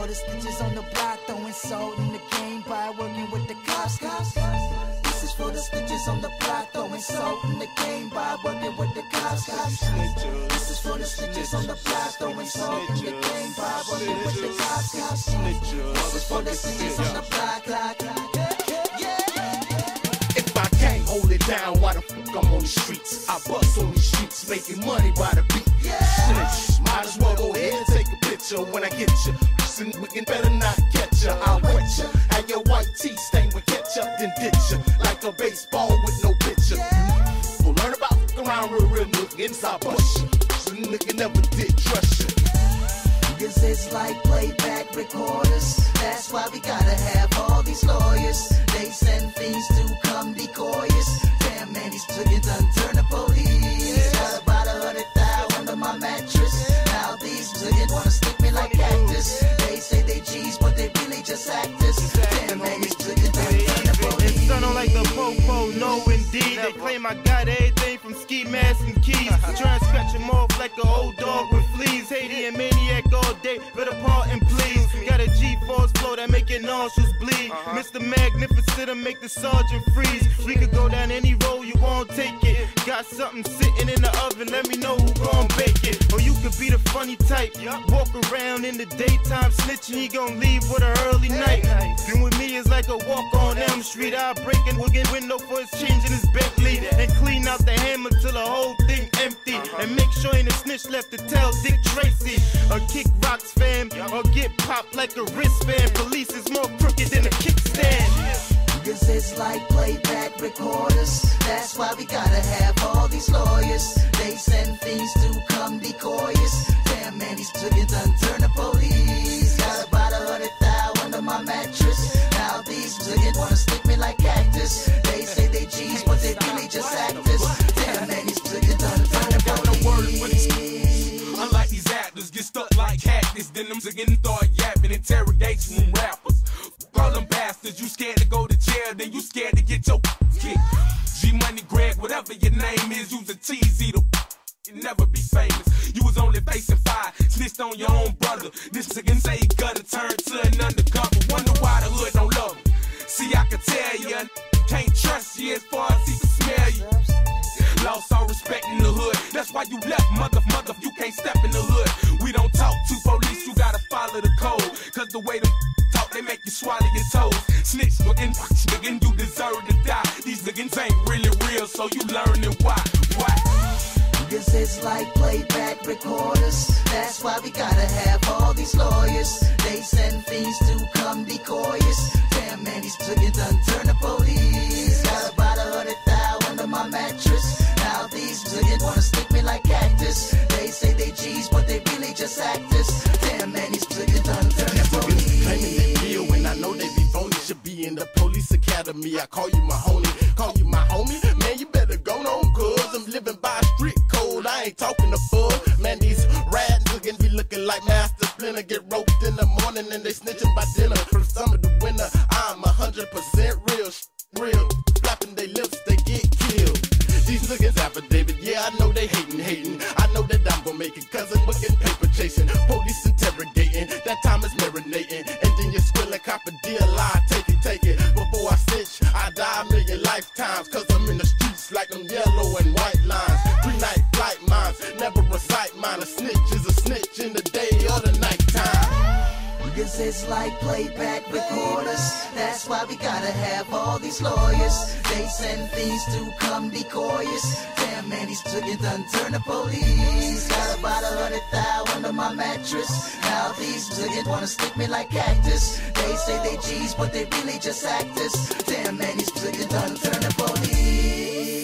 the snitches on the block throwing salt in the game by working with the cops. This is for the snitches on the block throwing salt in the game by working with the cops. This is for the snitches on the block throwing salt in the game by working with the cops. This is for the snitches on the block. If I can't hold it down, why the fuck I'm on the streets? I bust on these streets, making money by the beat. Snitch, might as well go ahead and take a picture when I get you. We can better not catch ya. I'll wet ya, and your white tee stained with ketchup, then ditch ya like a baseball with no pitcher. We'll learn about around real nigga inside bush ya. So nigga never did trust ya. Cause it's like playback recorders. That's why we gotta have all these lawyers. They send fiends to come decoy us. Damn man, these chickens done turn the police. Got about 100,000 under my mattress. Now these chickens wanna stick me like cactus. They say they G's, but they really just actors. Damn man, these chickens done turn the police. It's sounding like the popo, no indeed. They claim I got everything from ski masks and keys. Trying to scratch them off like an old dog with fleas. Haiti and maniac all day, better pardon please. Got a G-force flow that make your nostrils bleed. Mr. Magnificent, make the sergeant freeze. We could go down any road, you won't take it. Got something sitting in the oven, let me know who gon' bake it. Or you could be the funny type, walk around in the daytime snitching, he gon' leave with an early night. Been with me is like a walk on Elm Street. I'll break and we'll get window for his change in his Bentley. And clean out the hammer till the whole thing empty. And make sure ain't a snitch left to tell Dick Tracy. Or kick rocks fam, or get popped like a wristband. Police is more crooked than a kickstand. Cause it's like playback recorders. That's why we gotta have all these lawyers. They send fiends to come decoy us. Damn man, these chickens done turn the police. Got about 100,000 under my mattress. Now these chickens wanna stick me like cactus. They say they G's, but they really just actors. Damn man, these chickens done turn the police. Unlike these actors, get stuck like cactus. Then them again start yapping, interrogation from rappers. All them bastards, you scared to go to jail, then you scared to get your kicked. G-Money, Greg, whatever your name is, use a TZ to never be famous. You was only facing fire, snitched on your own brother. This again say he gonna turn to an undercover. Wonder why the hood don't love him. See, I can tell you, can't trust you as far as he can smell you. Lost all respect in the hood. That's why you left, mother, you can't step in the hood. We don't talk to police, you gotta follow the code. Cause the way them talk, they make you swallow your toes. Snitch looking, you deserve to die. These niggas ain't really real, so you learning why. Cause it's like playback recorders. That's why we gotta have all these lawyers. They send fiends to come decoy us. Damn man, these chickens done turn the police. Got about 100,000 under my mattress. Now these chickens wanna stick me like cactus. They say they G's, but they really just actors. Damn man, these chickens done turn the police. Claiming they real when I know they be phony. Should be in the police academy. I call you my homie, call you my homie. Man, you better go on, cuz I'm living by a strict code. I ain't talking to fun. Man, these rats be looking like Master Splinter. Get roped in the morning and they snitching by dinner. From summer to winter, I'm 100% real. Flapping their lips, they get killed. These niggas affidavit, yeah, I know they hating. I know that I'm gonna make it, cause I'm booking paper chasing. Police interrogating, that time is marinating. And then you squill a cop a deal, I take it. Before I snitch, I die a million lifetimes. Cause I'm in the streets like them yellow and white lines. 3-night flight mines, never recite mine. A snitch is a snitch in the day or the nighttime. Cause it's like playback recorders. That's why we gotta have all these lawyers. They send fiends to come decoy us. Damn man, these chickens done turn the police. Got about 100,000 under my mattress. Now these chickens wanna stick me like cactus. They say they G's, but they really just actors. Damn man, these chickens done turn the police.